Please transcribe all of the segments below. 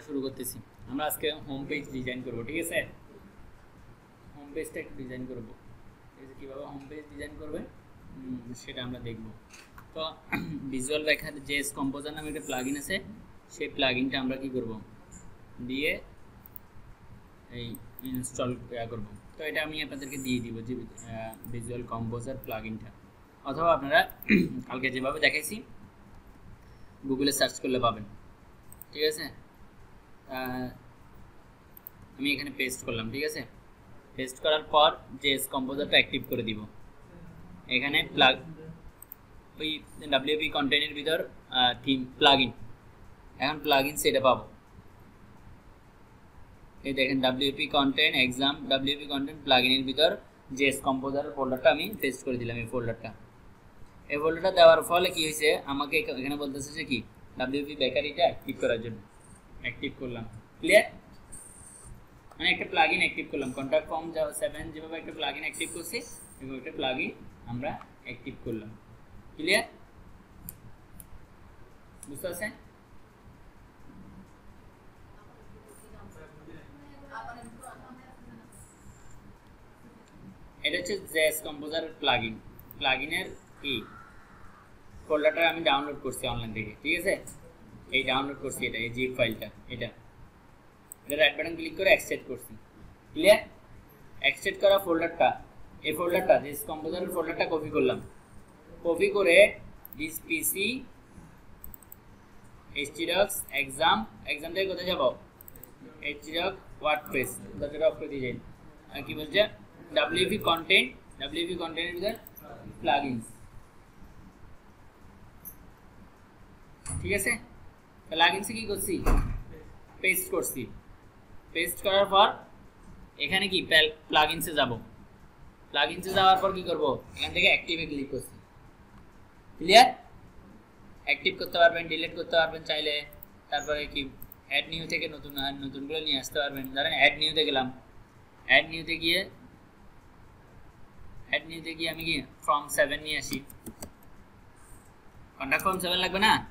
শুরু করতেছি। আমরা আজকে হোম পেজ ডিজাইন করব, ঠিক আছে? হোম পেজটা একটু ডিজাইন করব, ঠিক আছে? কীভাবে হোম পেজ ডিজাইন করবে সেটা আমরা দেখব। তো ভিজুয়াল রেখার জেএস কম্পোজার নামে একটা প্লাগইন আছে, সেই প্লাগইনটা আমরা কি করব দিয়ে এই ইনস্টল করব। তো এটা আমি আপনাদেরকে দিয়ে দিব, যে ভিজুয়াল কম্পোজার প্লাগইনটা, অথবা আপনারা কালকে যেভাবে দেখাইছি গুগলে সার্চ করলে পাবেন, ঠিক আছে? আমি এখানে পেস্ট করলাম, ঠিক আছে? পেস্ট করার পর জেএস কম্পোজারটা অ্যাক্টিভ করে দিব। এখানে ওই ডাব্লিউপি কন্টেন্টের ভিতর থিম প্লাগইন, এখন প্লাগইন সেটা পাবো। এই দেখেন WP content exam, WP content প্লাগইনের ভিতর জেএস কম্পোজারের ফোল্ডারটা আমি পেস্ট করে দিলাম। এই ফোল্ডারটা দেওয়ার ফলে কি হয়েছে, আমাকে এখানে বলতেছে যে কি ডাব্লিউপি বেকারিটা অ্যাক্টিভ করার জন্য অ্যাক্টিভ করলাম। ক্লিয়ার? মানে একটা প্লাগইন অ্যাক্টিভ করলাম, কন্ট্যাক্ট ফর্ম 7 যেভাবে একটা প্লাগইন অ্যাক্টিভ করছি এবং একটা প্লাগইন আমরা অ্যাক্টিভ করলাম। ক্লিয়ার? বুঝতে পারছেন? এটা হচ্ছে জেএস কম্পোজারের প্লাগইনের কি ফোল্ডারটা আমি ডাউনলোড করছি অনলাইন থেকে, ঠিক আছে? এই ডাউনলোড করছি এটা, এই জিপ ফাইলটা, এটা রাইট বাটন ক্লিক করে এক্সট্রাক্ট করছি। ক্লিয়ার? এক্সট্রাক্ট করা ফোল্ডারটা, এই ফোল্ডারটা জেএস কম্পোজারের ফোল্ডারটা কপি করলাম। কপি করে দিস পিসি htdocs এক্সাম থেকে কোথায় যাব, htdocs ওয়ার্ডপ্রেস দরজাটা অফ করে দিয়ে যাই। আর কি বলছে ডাব্লিউপি কন্টেন্টের ভিতর প্লাগইনস, ঠিক আছে? প্লাগইনসে কি করছি, পেস্ট করছি। পেস্ট করার পর এখানে কি প্লাগইনসে যাব। প্লাগইনসে যাওয়ার পর কি করব, এখান থেকে অ্যাক্টিভে ক্লিক করছি। ক্লিয়ার? অ্যাক্টিভ করতে পারবেন, ডিলিট করতে পারবেন চাইলে। তারপরে কি অ্যাড নিউ থেকে নতুনগুলো নিয়ে আসতে পারবেন। ধরেন অ্যাড নিউতে গেলাম, অ্যাড নিউতে গিয়ে আমি কি ফর্ম 7 নিয়ে আসি। কন্ট্যাক্ট ফর্ম 7 লাগবে না?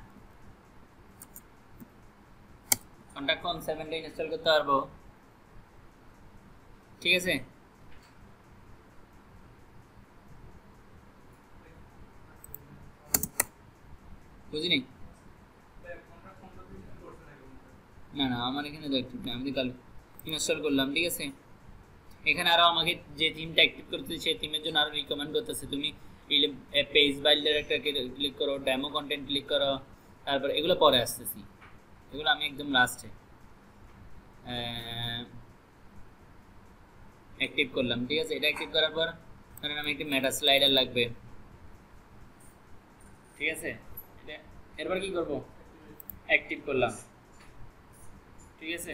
কন্ট্যাক্ট ফর্ম 7টা ইনস্টল করতে পারবো, ঠিক আছে? বুঝিনি? না আমার এখানে আমি কাল ইনস্টল করলাম, ঠিক আছে? এখানে আরো আমাকে যে থিমটা অ্যাক্টিভ করতে সেই থিমের জন্য আরো রিকমেন্ড করতেছে, তুমি পেজ বিল্ডার একটা ক্লিক করো, ডেমো কন্টেন্ট ক্লিক করো, তারপর এগুলো পরে আসতেছি, এগুলো আমি একদম লাস্টে অ্যাক্টিভ করলাম, ঠিক আছে? এটা অ্যাক্টিভ করার পর ধরেন আমি একটি মেটা স্লাইডার লাগবে, ঠিক আছে? এরপর কি করব, অ্যাক্টিভ করলাম, ঠিক আছে?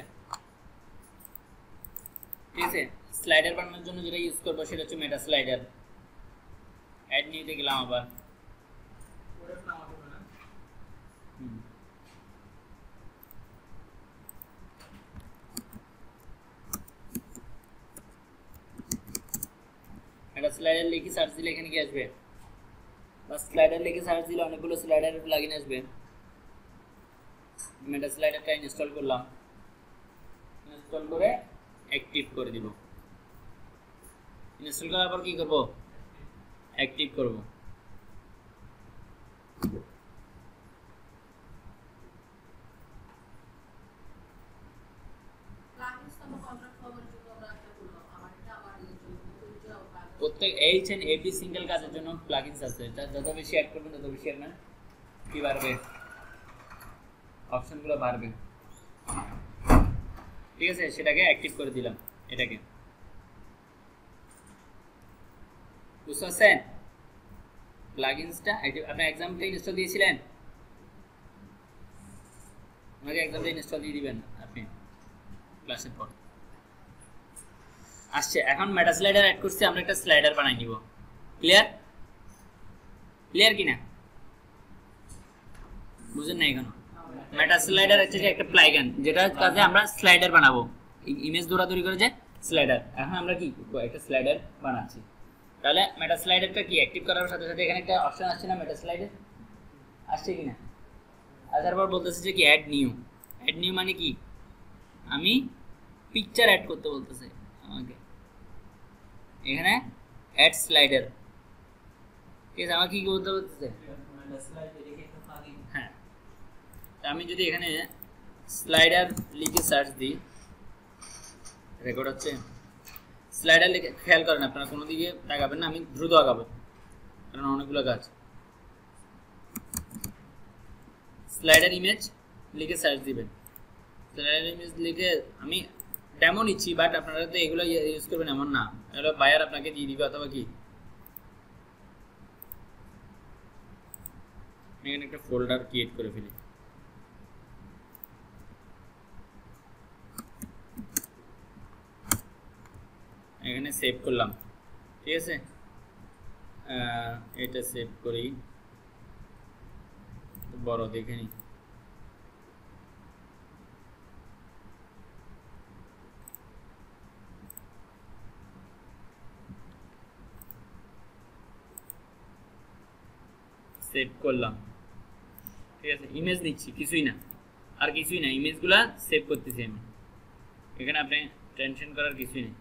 স্লাইডার বানানোর জন্য যেটা ইউজ করবো সেটা হচ্ছে মেটা স্লাইডার। অ্যাড নিউতে গেলাম আবার, মেটা স্লাইডার লিখে সার্চ দিলে এখানে কি আসবে, বা স্লাইডার লিখে সার্চ দিলে অনেকগুলো স্লাইডারের প্লাগইন আসবে। মেটা স্লাইডারটা ইনস্টল করলাম, ইনস্টল করে অ্যাক্টিভ করে দিব। ইনস্টল করার পর কি করব, অ্যাক্টিভ করব। প্রত্যেক এইচ এন্ড এভরি সিঙ্গেল কাজের জন্য প্লাগইনস আছে, যত বেশি অ্যাড করবেন তত বেশি আপনার কি বাড়বে, অপশনগুলো বাড়বে, ঠিক আছে? সেটাকে অ্যাক্টিভ করে দিলাম, এটাকে। বুঝতে পারছেন? প্লাগইনসটা অ্যাক্টিভ। আপনি এক্সামটা ইনস্টল দিয়েছিলেন, আমাকে এক্সামটা ইনস্টল দিয়ে দিবেন আপনি ক্লাসের পর। আসছে এখন মেটা স্লাইডার অ্যাড করছি, আমরা একটা স্লাইডার বানাই নিব। ক্লিয়ার কি না? বুঝেন না এখনো? মেটা স্লাইডার হচ্ছে একটা প্লাগইন যেটা কাজে আমরা স্লাইডার বানাবো, ইমেজ দৌড়াদৌড়ি করে যে স্লাইডার। এখন আমরা কি একটা স্লাইডার বানাচ্ছি, তাহলে মেটা স্লাইডারটা কি অ্যাক্টিভ করার সাথে সাথে এখানে একটা অপশন আসছে না, মেটা স্লাইডার আসছে কিনা? আসার পর বলতেছে যে কি অ্যাড নিউ মানে কি আমি পিকচার অ্যাড করতে বলতেছে আমাকে, এখানে অ্যাড স্লাইডার, ঠিক আছে। আমাকে কি বলতে বলতেছে, হ্যাঁ আমি যদি এখানে স্লাইডার লিখে সার্চ দিই, রেকর্ড হচ্ছে, স্লাইডার লিখে, খেয়াল করেন আপনারা কোনো দিকে তাকাবেন না, আমি দ্রুত আগাবো কারণ অনেকগুলো কাজ। স্লাইডার ইমেজ লিখে সার্চ দিবেন, স্লাইডার ইমেজ লিখে আমি ডেমো নিচ্ছি, বাট আপনারা তো এগুলো ইউজ করবেন এমন না, এগুলো বায়ার আপনাকে দিয়ে দিবে অথবা কি। এখানে একটা ফোল্ডার ক্রিয়েট করে ফেলি, এখানে সেভ করলাম, ঠিক আছে। এটা সেভ করি, বড় দেখে নি, সেভ করলাম, ঠিক আছে। ইমেজ নিচ্ছি, কিছুই না, আর কিছুই না, ইমেজগুলা সেভ করতেছি আমি, এখানে আপনি টেনশন করার কিছুই নেই।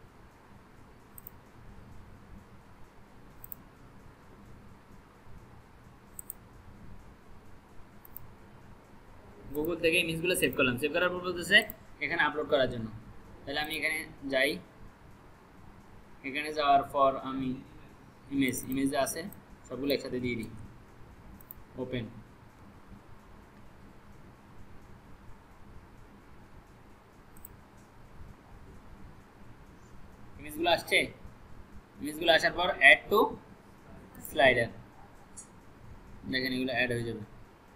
গুগল থেকে ইমেজগুলো সেভ করলাম, সেভ করার পর বলতেছে এখানে আপলোড করার জন্য। তাহলে আমি এখানে যাই, এখানে যাওয়ার পর আমি ইমেজ আছে সবগুলো একসাথে দিয়ে দিই, ওপেন। ইমেজগুলো আসছে, ইমেজগুলো আসার পর অ্যাড টু স্লাইডার, দেখেন এগুলো অ্যাড হয়ে যাবে,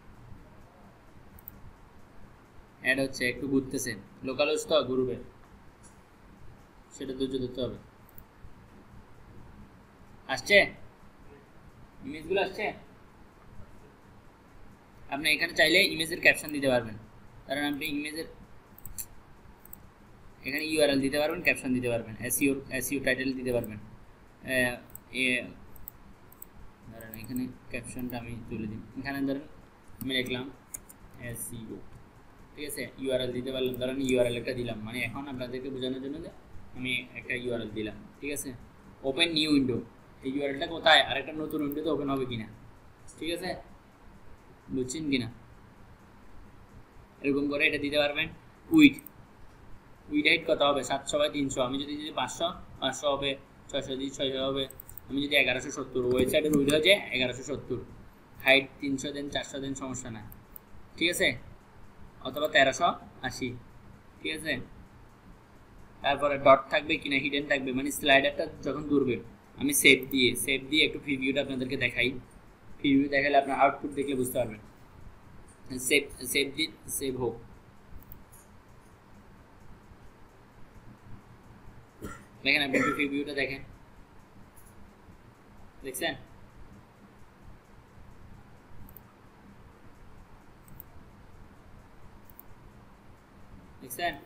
অ্যাড হচ্ছে, একটু ঘুরতেছে, লোকাল হোস্ট তো ঘুরবে, সেটা ধৈর্য ধরতে হবে। আসছে, ইমেজগুলো আসছে। আপনি এখানে চাইলে ইমেজের ক্যাপশন দিতে পারবেন, কারণ আপনি ইমেজের এখানে ইউআরএল দিতে পারবেন, ক্যাপশন দিতে পারবেন, এসইও টাইটেল দিতে পারবেন। ধরেন এখানে ক্যাপশনটা আমি তুলে দিই, এখানে ধরেন আমি লিখলাম এসইও, ঠিক আছে। ইউআরএল দিতে পারলাম, ধরেন ইউআরএল একটা দিলাম, মানে এখন আপনাদেরকে বোঝানোর জন্য যে আমি একটা ইউআরএল দিলাম, ঠিক আছে। ওপেন নিউ উইন্ডো, এই ইউআরএলটা কোথায়, আরেকটা নতুন উইন্ডোতে ওপেন হবে কিনা, ঠিক আছে, বুঝছেন কিনা। এরকম করে এটা দিতে পারবেন। উইড হাইট কত হবে, 700/300, আমি যদি 500 হবে, 600 দিই 600 হবে, আমি যদি 1170, ওয়েবসাইটের উইড হচ্ছে 1170, হাইট 300 দেন, 400 দেন, সমস্যা না, ঠিক আছে, অথবা 1380, ঠিক আছে। তারপরে ডট থাকবে কিনা, হিডেন থাকবে, মানে স্লাইডারটা যখন ঘুরবে, আমি সেভ দিয়ে একটু প্রিভিউটা আপনাদেরকে দেখাই, প্রিভিউ দেখালে আপনার আউটপুট দেখলে বুঝতে পারবেন। সেভ হোক, দেখেন আপনি একটু প্রিভিউটা দেখেন, দেখছেন, দেখছেন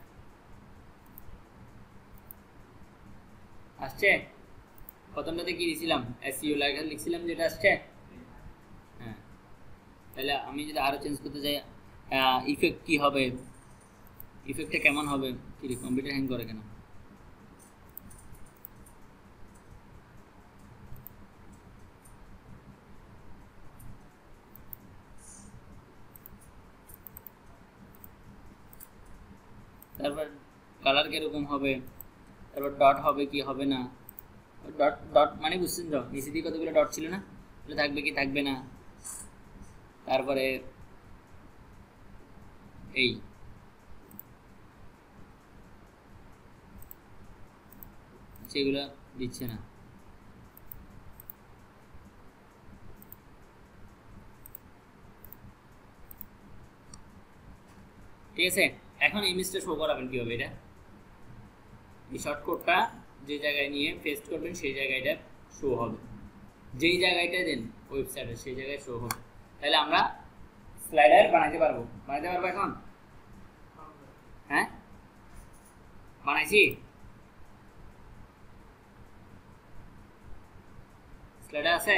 আসছে। প্রথমটাতে কি দিয়েছিলাম, এসইও লেখা লিখছিলাম, যেটা আসছে, হ্যাঁ। তাহলে আমি যদি আরও চেঞ্জ করতে চাই, ইফেক্ট কি হবে, ইফেক্টটা কেমন হবে, কি কম্পিউটার হ্যাং করে কেন, তারপর কালার কিরকম হবে, তারপর ডট হবে কি হবে না, ডট মানে বুঝছেন তো, নিচে দিয়ে কতগুলো ডট ছিল না, ওটা থাকবে কি থাকবে না, তারপরে এই সেগুলো দিচ্ছে না, ঠিক আছে। এখন ইমেজটা শো করাবেন কীভাবে, এটা এই শর্টকাটটা যে জায়গায় নিয়ে পেস্ট করবেন সেই জায়গাটা শো হবে, যেই জায়গাটা দেন ওয়েবসাইটে সেই জায়গায় শো হবে। তাহলে আমরা স্লাইডার বানাতে পারবো এখন, হ্যাঁ বানাইছি, স্লাইডার আছে,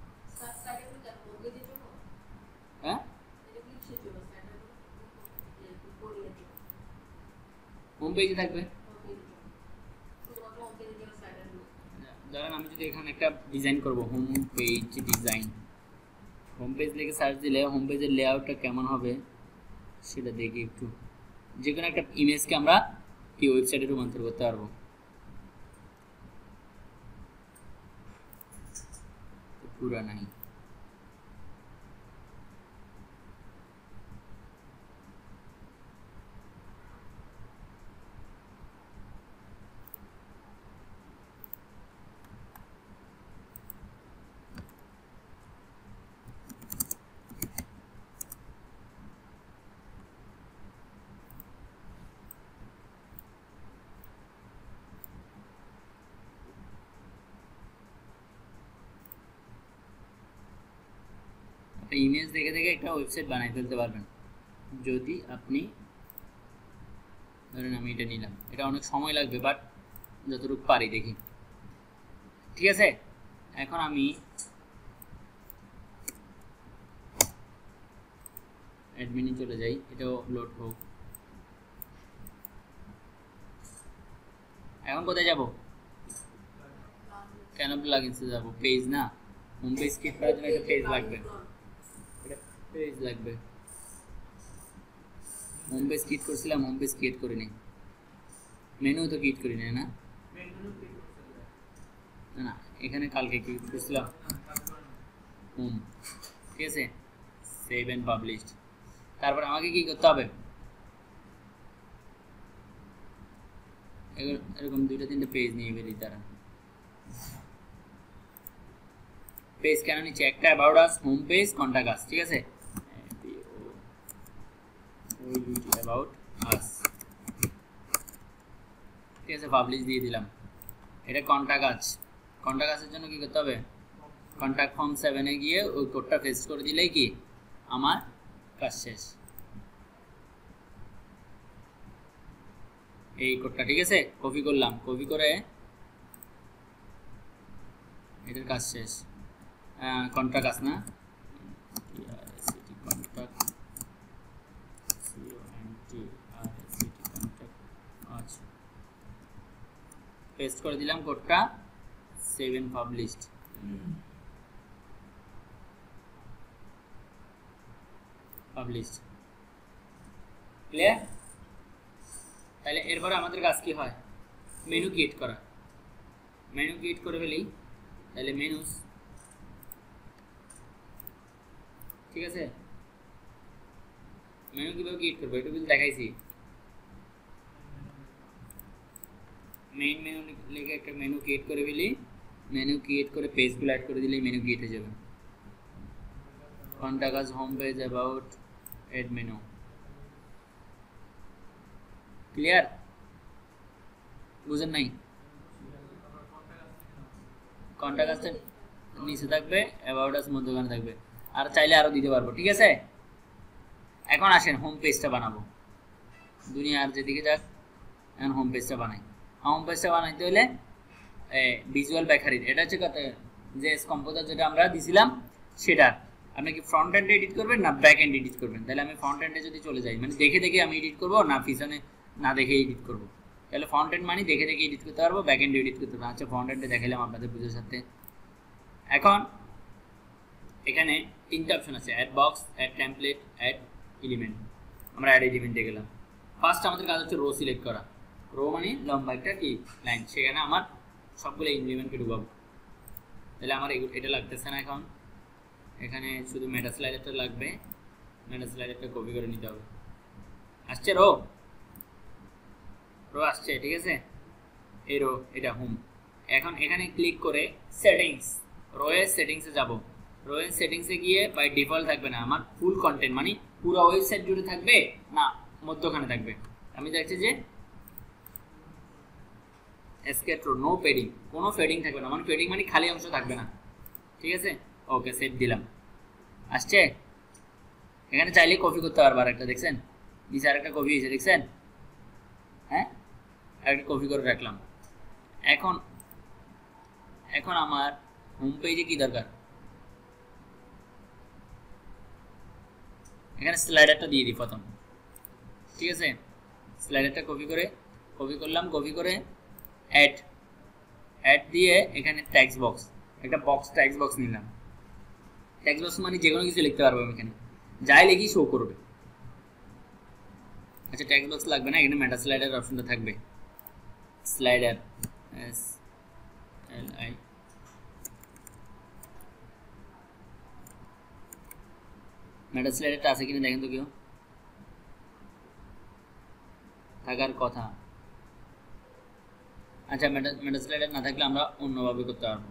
হ্যাঁ হোম পেজে থাকবে। ধরেন আমি যদি এখানে একটা ডিজাইন করব, home page design, home page লিখে সার্চ দিলে হোম পেজের লেআউটটা কেমন হবে সেটা দেখি একটু। যে কোনো একটা ইমেজকে আমরা কি ওয়েবসাইটে রূপান্তর করতে পারবো। পুরা নাই, ইমেজ দেখে দেখে একটা ওয়েবসাইট বানাই ফেলতে পারবেন যদি আপনি ধরেন আমি এটা নিলাম। এটা অনেক সময় লাগবে, বাট যতটুকু পারি দেখি। ঠিক আছে, এখন আমি অ্যাডমিনে চলে যাই, এটাও লোড হোক। এখন কোথায় যাব? কেন প্লাগইনসে যাব? পেজ না, হোম পেজ ক্রিয়েট করার জন্য একটা পেজ লাগবে, পেজ লাগবে। হোম পেজ ক্রিয়েট করছিলাম, হোম পেজ ক্রিয়েট করিনি, মেনু তো ক্রিয়েট করিনি না, না এখানে কালকে ক্রিয়েট করছিলাম হোম। ঠিক আছে, সেভ এন্ড পাবলিশড। তারপর আমাকে কি করতে হবে? এরকম দুইটা তিনটা পেজ নিয়ে ফেলি। তারা পেজ কেন নিচ্ছে? একটা about us, home page, contact us. ঠিক আছে, অ্যাবাউট আস। ঠিক আছে, পাবলিশ দিয়ে দিলাম। এটা কন্টাক্ট আস। কন্টাক্ট আসের জন্য কি করতে হবে? কন্টাক্ট ফর্ম 7-এ গিয়ে ওই কোডটা পেস্ট করে দিলেই কি আমার কাজ শেষ। এই কোডটা, ঠিক আছে, কপি করলাম, কপি করে এটার কাজ শেষ। কন্ট্রাক্ট আস না, পেস্ট করে দিলাম কোডটা, 7 পাবলিশড। Published, clear? তাহলে এরপরে আমাদের কাজ কি হয়? মেনু ক্রিয়েট করা। মেনু ক্রিয়েট করে ফেলি, তাহলে মেনুস। ঠিক আছে, মেনু কিভাবে ক্রিয়েট করবো একটু কিন্তু দেখাইছি। মেইন মেনু লিখে একটা মেনু ক্রিয়েট করে ফেলি, মেনু ক্রিয়েট করে পেজগুলো অ্যাড করে দিলেই মেনু ক্রিয়েট হয়ে যাবে। Contact us, home page, about, add menu. Clear? বুঝেন নাই? কন্টাক্ট আস নিচে থাকবে, অ্যাবাউট আস মধ্যখানে থাকবে, আর চাইলে আরও দিতে পারবো। ঠিক আছে, এখন আসেন হোম পেজটা বানাবো। দুনিয়ার যেদিকে যাক, এখন হোম পেজটা বানাই। হোম পেজটা বানাইতে হলে ভিজুয়াল ব্যাকারির, এটা হচ্ছে যে কম্পোজার যেটা আমরা দিছিলাম সেটা। আপনি কি ফ্রন্ট এন্ডে এডিট করবেন না ব্যাক এন্ড এডিট করবেন? তাহলে আমি ফ্রন্ট এন্ডে যদি চলে যাই, মানে দেখে দেখে আমি এডিট করবো, না পিছনে না দেখে এডিট করবো। তাহলে ফ্রন্ট এন্ড মানে দেখে দেখে এডিট করতে পারবো, ব্যাক এন্ডে এডিট করতে পারবো। আচ্ছা, ফ্রন্ট এন্ডে দেখালাম আপনাদের বুঝার সাথে। এখন এখানে তিনটা অপশন আছে, add box, add template, add element. আমরা অ্যাড এলিমেন্টে গেলাম। ফার্স্ট আমাদের কাজ হচ্ছে রো সিলেক্ট করা। রো মানে লম্বা একটা কি লাইন, সেখানে আমার সবগুলো এলিমেন্টকে ঢুকাবো। তাহলে আমার এটা লাগতেছে না এখন, এখানে শুধু মেটা স্লাইডারটা লাগবে। মেটা স্লাইডারটা কপি করে নিতে হবে। আসছে রো, রো আসছে। ঠিক আছে, এই রো, এটা হোম। এখন এখানে ক্লিক করে সেটিংস, রোয়ের সেটিংসে যাব। রোয়ের সেটিংসে গিয়ে বাই ডিফল্ট থাকবে না আমার ফুল কন্টেন্ট, মানে পুরো ওয়েবসাইট জুড়ে থাকবে না মধ্যখানে থাকবে। আমি দেখছি যে এসকেট রো, নো পেডিং, কোনো ফেডিং থাকবে না, মানে ফেডিং মানে খালি অংশ থাকবে না। ঠিক আছে, ওকে, সেভ দিলাম। আসছে, এখানে চাইলে কপি করতে পারবো। আরেকটা দেখছেন নিচে আরেকটা কপি হয়েছে, দেখছেন? হ্যাঁ, আরেকটা কপি করে রাখলাম। এখন এখন আমার হোম পেজে কি দরকার? এখানে স্লাইডারটা দিয়ে দিই প্রথম। ঠিক আছে, স্লাইডারটা কপি করে কপি করলাম, কপি করে অ্যাড অ্যাড দিয়ে এখানে টেক্সট বক্স, একটা বক্স টেক্সট বক্স নিলাম। টেক্সট বক্স মানে যে কোনো কিছু লিখতে পারবো আমি, এখানে যাই লিখি শো করবে। আচ্ছা টেক্সট বক্স লাগবে না, এখানে মেটা স্লাইডার অপশনটা থাকবে, স্লাইডার SLI মেটা স্লাইডারটা আছে কিনা দেখেন তো কেউ, থাকার কথা। আচ্ছা মেটা স্লাইডার না থাকলে আমরা অন্যভাবে করতে পারবো।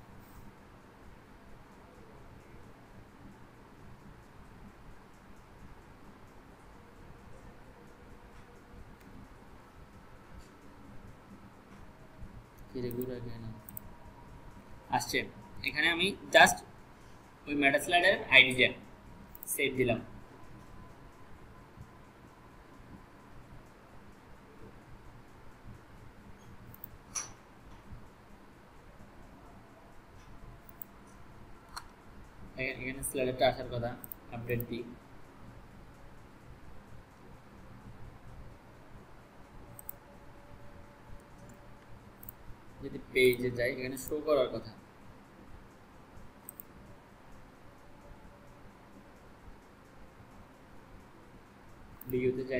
আসছে এখানে, আমি জাস্ট ওই মেটা স্লাইডারের আইডিটা সেভ দিলাম। এখানে স্লাইডারটা আসার কথা, আপডেট দিই। যদি পেজে যাই এখানে শো করার কথা, ভিউতে যাই,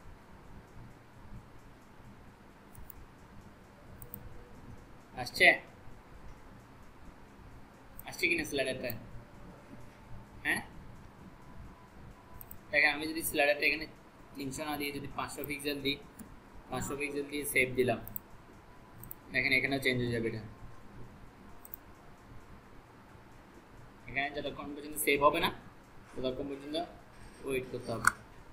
আসছে আসছে কিনা স্লাইডারটা? হ্যাঁ দেখেন, আমি যদি স্লাইডারটা এখানে 300 না দিয়ে যদি 500 পিক্সেল দিই, 500 পিক্সেল দিয়ে সেভ দিলাম, দেখেন এখানেও চেঞ্জ হয়ে যাবে। এটা এখানে যতক্ষণ পর্যন্ত সেভ হবে না ততক্ষণ পর্যন্ত ওয়েট করতে হবে।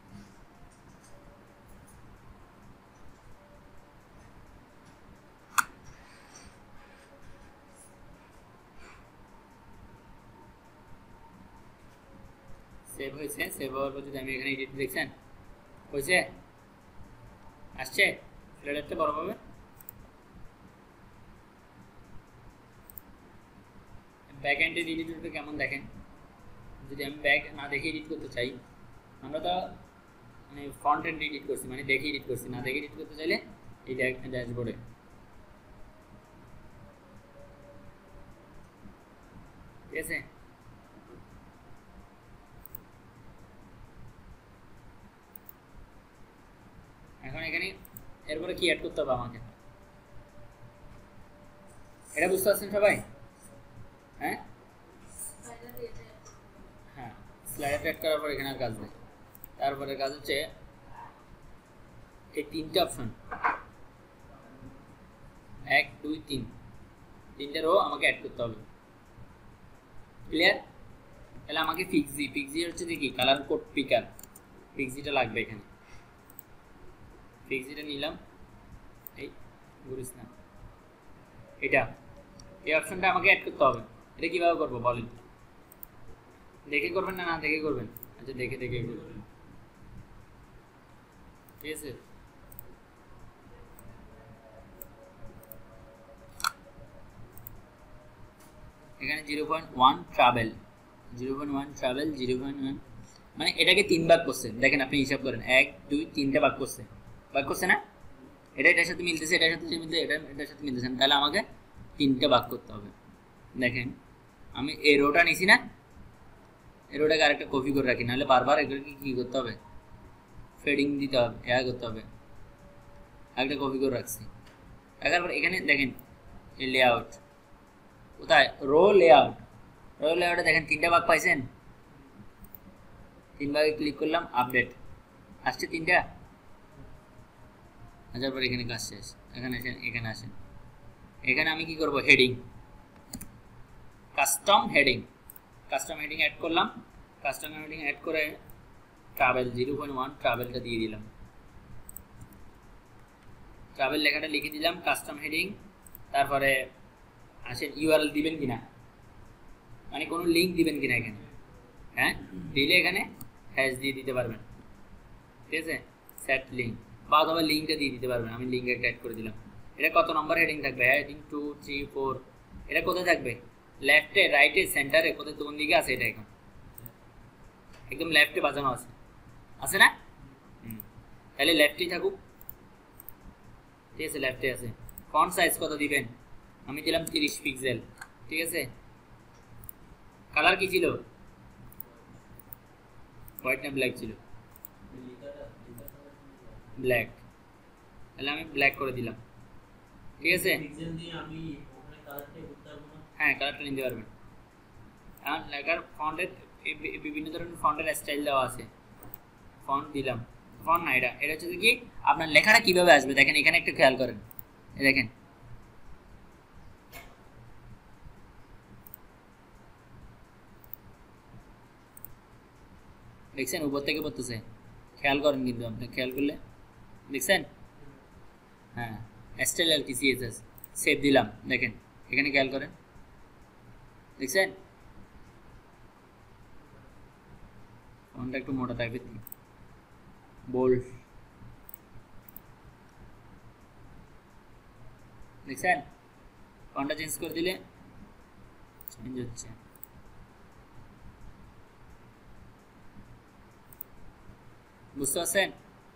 সেভ হয়েছে, সেভ হওয়ার পর যদি আমি এখানে এডিট দেখছেন হয়েছে, আসছে স্লাইডারটা বড় হবে। ব্যাক এন্ডের এডিটরটা কেমন দেখেন, যদি আমি ব্যাক না দেখে এডিট করতে চাই, আমরা তো মানে ফ্রন্ট এন্ড এডিট করছি, মানে দেখে এডিট করছি, না দেখে এডিট করতে চাইলে এই ড্যাশবোর্ডে ঠিক আছে। এখন এখানে এরপরে কি অ্যাড করতে হবে আমাকে, এটা বুঝতে পারছেন সবাই? হ্যাঁ হ্যাঁ, স্লাইডার অ্যাড করার পর এখানে আর কাজ নেই। তারপরে কাজ হচ্ছে এই 3টে অপশন, 1 2 3, 3টে রো আমাকে অ্যাড করতে হবে। ক্লিয়ার? তাহলে আমাকে ফিক্সি হচ্ছে দেখি কালার কোড পিকার, ফিক্সিটা লাগবে এখানে। ফিক্সিটা নিলাম, এই ঘুরিস না, এটা এই অপশনটা আমাকে অ্যাড করতে হবে। এটা কীভাবে করবো বলেন? দেখে করবেন না দেখে করবেন? আচ্ছা দেখে করবেন, ঠিক আছে। এখানে 0.1 ট্রাভেল, 0.1 মানে এটাকে 3 ভাগ করছে। দেখেন আপনি হিসাব করেন, 1 2 3টে ভাগ করছে না? এটার সাথে মিলতেছে, এটার সাথে মিলতেছে, এটার সাথে মিলতেছে না, তাহলে আমাকে 3টে ভাগ করতে হবে। দেখেন আমি এই রোটা নিছি না, এই রোটাকে আরেকটা কপি করে রাখি, নাহলে বারবার এগুলোকে কী করতে হবে, ফেডিং দিতে হবে, করতে হবে। আরেকটা কপি করে রাখছি, রাখার পর এখানে দেখেন এই লেআউট কোথায়, রো লেআউটে দেখেন 3টে ভাগ পাইছেন, 3 ভাগে ক্লিক করলাম, আপডেট আসছে 3টা। আসার পর এখানে কাজ শেষ, এখানে আসেন, এখানে আমি কি করব, হেডিং, কাস্টম হেডিং অ্যাড করলাম। কাস্টম হেডিং অ্যাড করে ট্রাভেল 0.1 ট্রাভেলটা দিয়ে দিলাম, ট্রাভেল লেখাটা লিখে দিলাম, কাস্টম হেডিং। তারপরে আসেন ইউআরএল দিবেন কিনা, মানে কোনো লিঙ্ক দিবেন কিনা এখানে, হ্যাঁ দিলে এখানে হ্যাশ দিয়ে দিতে পারবেন, ঠিক আছে, সেট লিঙ্ক, বা অথবা লিঙ্কটা দিয়ে দিতে পারবেন। আমি লিঙ্ক একটা অ্যাড করে দিলাম। এটা কত নম্বর হেডিং থাকবে, হেডিং 2 3 4, এটা কোথায় থাকবে, লেফটে রাইটে সেন্টারে, কোথায় কোন দিকে আছে, এটা এখন একদম লেফটে বাজানো আছে না? তাহলে লেফটেই থাকুক, ঠিক আছে, লেফটে আছে। ফন্ট সাইজ কত দিবেন? আমি দিলাম 30 পিক্সেল, ঠিক আছে। কালার কি ছিল? হোয়াইট না ব্ল্যাক ছিল? ব্ল্যাক, তাহলে আমি ব্ল্যাক করে দিলাম, ঠিক আছে। হ্যাঁ, কালারটা নিতে পারবেন। এখন লেখার ফন্টের বিভিন্ন ধরনের ফন্টের স্টাইল দেওয়া আছে। ফন্ট দিলাম, ফন্ট না, এটা এটা হচ্ছে কি আপনার লেখাটা কিভাবে আসবে দেখেন, এখানে একটু খেয়াল করেন। দেখেন দেখছেন উপর থেকে পড়তেছে, খেয়াল করেন কিন্তু আপনি খেয়াল করলে দেখছেন। হ্যাঁ, স্টাইল আর কি সিএসএস সেভ দিলাম, দেখেন এখানে খেয়াল করেন, দেখছেন ফন্টটা একটু মোটা থাকবে, বোল্ড, দেখছেন ফন্টটা চেঞ্জ করে দিলে চেঞ্জ হচ্ছে। বুঝতে পারছেন?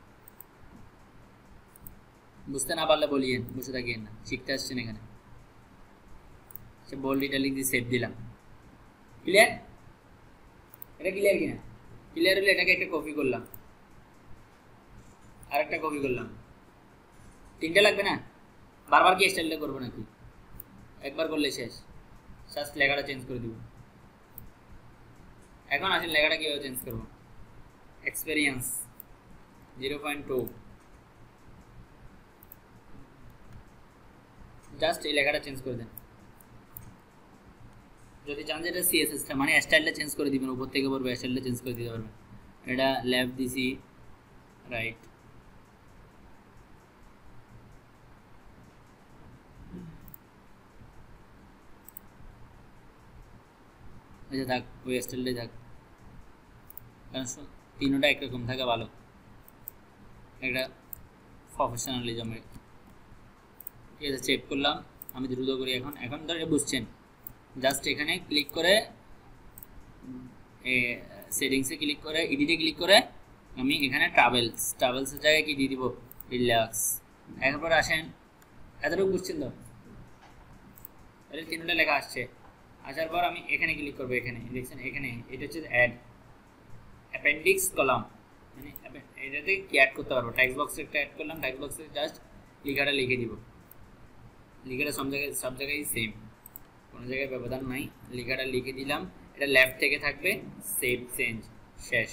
বুঝতে না পারলে বলিয়েন, বসে থাকিয়েন না, শিখতে আসছেন এখানে। আচ্ছা, বোল্ড ইটালিক দিয়ে সেভ দিলাম। ক্লিয়ার? এটা ক্লিয়ার কিনা? ক্লিয়ার হলে এটাকে একটা কপি করলাম, আর একটা কপি করলাম, তিনটে লাগবে না? বারবার কি স্টাইলটা করবো নাকি? একবার করলে শেষ। জাস্ট লেখাটা চেঞ্জ করে দিব। এখন আসলে লেখাটা কীভাবে চেঞ্জ করবো? এক্সপেরিয়েন্স 0.2, জাস্ট এই লেখাটা চেঞ্জ করে দেন। যদি চান যে এটা সিএসএসটা মানে স্টাইলটা চেঞ্জ করে দিবেন, উপর থেকে পড়বে স্টাইলটা চেঞ্জ করে দিতে পারবেন। এটা লেফট দিছি, রাইট, আচ্ছা থাক, ওই স্টাইলটাই থাক, কারণ তিনটা একরকম থাকা ভালো, একটা প্রফেশনালিজমে। ঠিক আছে, চেক করলাম, আমি দ্রুত করি। এখন এখন ধরে বুঝছেন, জাস্ট এখানে ক্লিক করে সেটিংসে ক্লিক করে এডিটে ক্লিক করে আমি এখানে ট্রাভেলসের জায়গায় কি দিয়ে দিব? রিল্যাক্স। এরপর আসেন, এতটুকু বুঝছেন তো? তাহলে তিনটা লেখা আসছে, আসার পর আমি এখানে ক্লিক করবো, এখানে দেখছেন, এখানে এটা হচ্ছে অ্যাড অ্যাপেন্ডিক্স কলাম, মানে এটাতে কি অ্যাড করতে পারবো। টেক্সট বক্সে একটা অ্যাড করলাম, টেক্সট বক্সে জাস্ট লেখাটা লিখে দিব। লেখাটা সব জায়গায় সেম, কোনো জায়গায় ব্যবধান নাই, লেখাটা লিখে দিলাম। এটা লেফট থেকে থাকবে, সেভ চেঞ্জ, শেষ।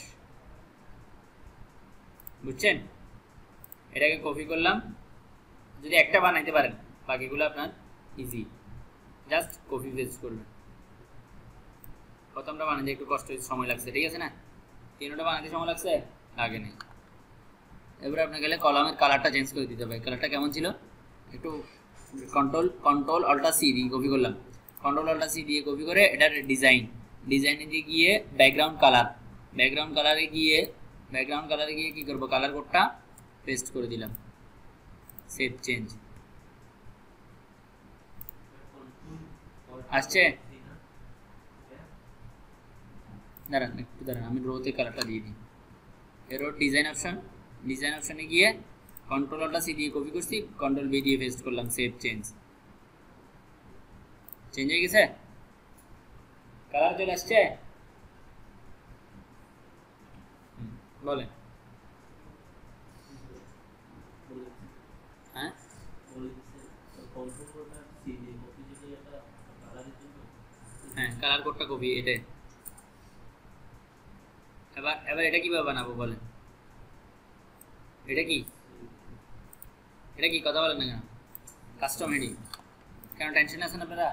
বুঝছেন? এটাকে কপি করলাম, যদি একটা বানাইতে পারেন বাকিগুলো আপনার ইজি, জাস্ট কপি পেস্ট করবেন। প্রথমটা বানাতে একটু কষ্ট সময় লাগছে, ঠিক আছে না? তিনটা বানাতে সময় লাগছে, লাগে নেই। এবারে আপনাকে গেলে কলামের কালারটা চেঞ্জ করে দিতে হবে। কালারটা কেমন ছিল? একটু কন্ট্রোল অল্টা সি দিয়ে কপি করলাম, কন্ট্রোল অল্টা সি দিয়ে কপি করে এটার ডিজাইনে দিয়ে গিয়ে ব্যাকগ্রাউন্ড কালারে গিয়ে কি করব? কালার কোডটা পেস্ট করে দিলাম, সেভ চেঞ্জ। আসছে? দাঁড়ান আমি রোতে কালারটা দিয়ে দিই। এরও ডিজাইন অপশনে গিয়ে কন্ট্রোল অল্টা সি দিয়ে কপি করছি, কন্ট্রোল বি দিয়ে পেস্ট করলাম, সেভ চেঞ্জ হয়ে গেছে, কালার চলে আসছে। বলেন। হ্যাঁ, হ্যাঁ কালার কোডটা কপি, এটাই। এবার এটা কিভাবে বানাবো বলেন? এটা কি কথা বলেন না কেন? কাস্টম হেডিং, কেন টেনশন আছেন আপনারা?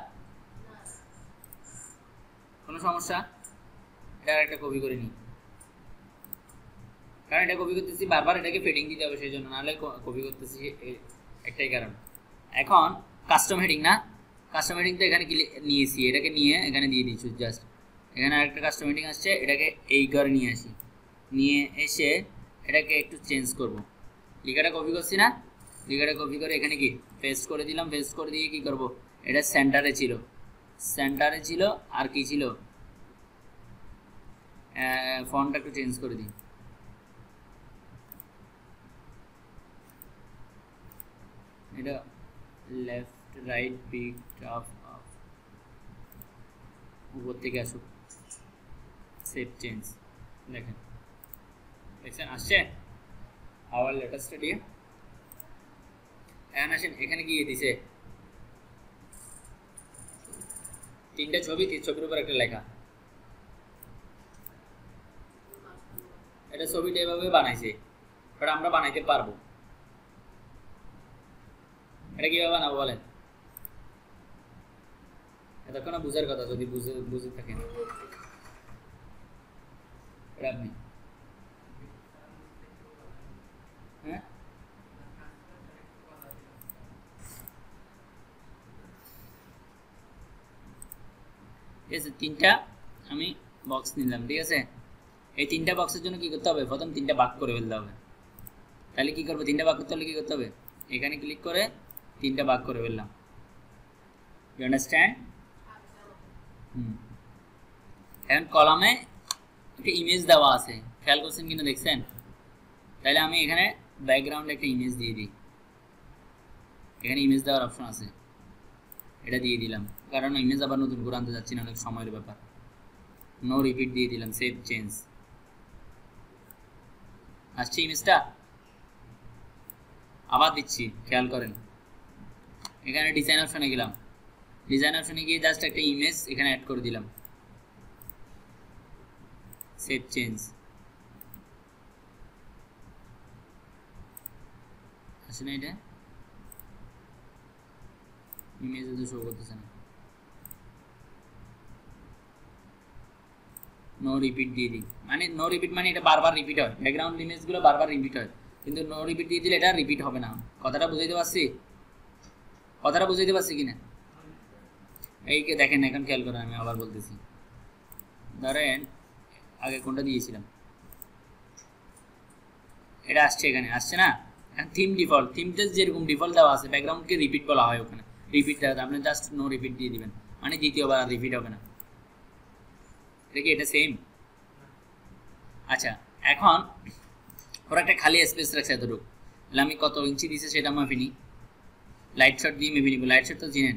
কোনো সমস্যা? এটা একটা কপি করে নিই, কারণ এটা কপি করতেছি বারবার, এটাকে ফেডিং দিতে হবে, সেই জন্য, নাহলে কপি করতেছি একটাই কারণ। এখন কাস্টম হেডিং না, কাস্টম হেডিং তো এখানে নিয়েছি, এটাকে নিয়ে এখানে দিয়ে দিচ্ছি। জাস্ট এখানে আরেকটা কাস্টম হেডিং আসছে, এটাকে এই ঘরে নিয়ে আসি, নিয়ে এসে এটাকে একটু চেঞ্জ করব। লেখাটা কপি করছি না, লেখাটা কপি করে এখানে কি পেস্ট করে দিলাম। পেস্ট করে দিয়ে কি করব? এটা সেন্টারে ছিল, আর কি ছিল? ফন্টটা একটু চেঞ্জ করে দিই, এটা left right pick up up উপর থেকে আসুক সেভ চেঞ্জ দেখেন দেখছেন আসছে আওয়ার লেটেস্ট স্টাডিয়া এখন আসেন এখানে গিয়ে দিছে তিনটা ছবি ছবির উপর একটা লেখা এটা ছবিটা এভাবে বানাইছে বাট আমরা বানাইতে পারবো এটা কিভাবে বানাবো বলেন এতক্ষণ বুঝার কথা যদি বুঝে থাকেন এটা আপনি হ্যাঁ ঠিক আছে তিনটা আমি বক্স নিলাম ঠিক আছে এই তিনটা বক্সের জন্য কি করতে হবে প্রথম তিনটা ভাগ করে ফেলতে হবে তাহলে কি করবো তিনটা ভাগ করতে হলে কি করতে হবে এখানে ক্লিক করে তিনটা ভাগ করে ফেললাম ইউ আন্ডারস্ট্যান্ড এখন কলামে একটা ইমেজ দেওয়া আছে খেয়াল করছেন কিনা দেখছেন তাহলে আমি এখানে ব্যাকগ্রাউন্ডে একটা ইমেজ দিয়ে দিই এখানে ইমেজ দেওয়ার অপশন আছে এটা দিয়ে দিলাম কারণ ইমেজ আবার নতুন করে আনতে যাচ্ছি না অনেক সময়ের ব্যাপার নো রিপিট দিয়ে দিলাম সেভ চেঞ্জ আসছে ইমেজটা আবার দিচ্ছি খেয়াল করেন এখানে ডিজাইন অপশনে গেলাম ডিজাইন অপশনে গিয়ে জাস্ট একটা ইমেজ এখানে অ্যাড করে দিলাম সেভ চেঞ্জ আসে না এটা ইমেজ তো শো করতেছে না নো রিপিট দিয়ে দিই মানে নো রিপিট মানে এটা বারবার রিপিট হয় ব্যাকগ্রাউন্ড ইমেজগুলো বারবার রিপিট হয় কিন্তু নো রিপিট দিয়ে দিলে এটা রিপিট হবে না কথাটা বুঝাইতে পারছি কিনা এই দেখেন এখন খেয়াল করেন আমি আবার বলতেছি ধরেন আগে কোনটা দিয়েছিলাম এটা আসছে এখানে আসছে না এখন থিম ডিফল্ট থিমটা যেরকম ডিফল্ট দেওয়া আছে ব্যাকগ্রাউন্ডকে রিপিট বলা হয় ওখানে রিপিট দেওয়া আপনি জাস্ট নো রিপিট দিয়ে দিবেন মানে দ্বিতীয়বার আর রিপিট হবে না এটা কি এটা সেম আচ্ছা এখন ওরা একটা খালি স্পেস রাখছে এতটুকু তাহলে আমি কত ইঞ্চি দিয়েছে সেটা মাপি নিই লাইট শট দিয়ে মেপে নিব লাইট শট তো চিনেন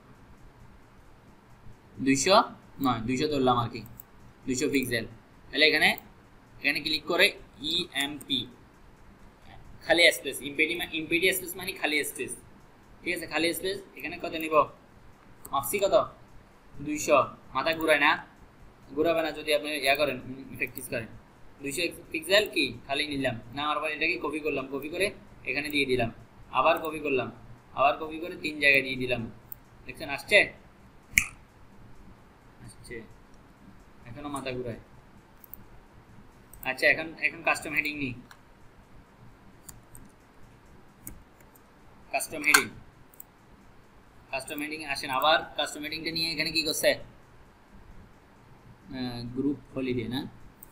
200 নয় 200 ধরলাম আর কি 200 পিক্সেল তাহলে এখানে ক্লিক করে ইএমপি খালি স্পেস ইম্পিডি স্পেস মানে খালি স্পেস ঠিক আছে খালি স্পেস এখানে কত নিব মাপছি কত 200 মাথা ঘুরায় না ঘুরাবে না যদি আপনি ইয়া করেন প্র্যাকটিস করেন 200 পিক্সেল কি খালি নিলাম না আমার পর এটাকে কপি করলাম কপি করে এখানে দিয়ে দিলাম আবার কপি করলাম আবার কপি করে তিন জায়গায় দিয়ে দিলাম দেখছেন আসছে আসছে এখনো মাথা ঘুরায় আচ্ছা এখন কাস্টম হেডিং নি কাস্টম হেডিং আসেন আবার কাস্টম হেডিংটা নিয়ে এখানে কি করছে গ্রুপ হলিডে না